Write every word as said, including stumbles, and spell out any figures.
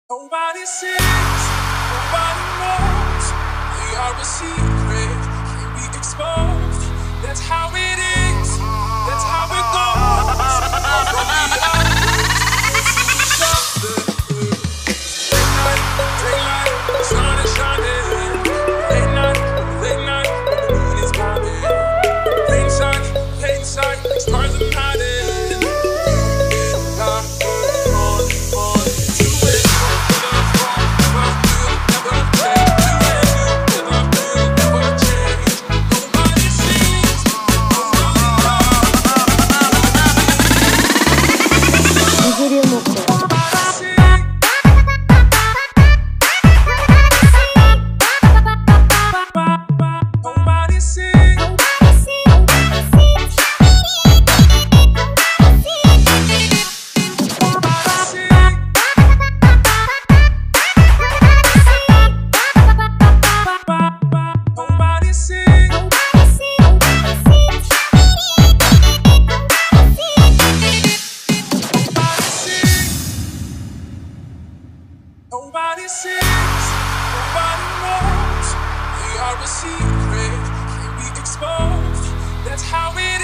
Nobody sings, nobody knows. We are a secret, can't be exposed. That's how it is, that's how it goes. From the others, to each other. Late night, daylight, the sun is shining. Late night, late night, the moon is climbing. Plain sight, plain sight, like stars are hiding. Nobody sings, nobody knows. We are a secret, can't be exposed. That's how it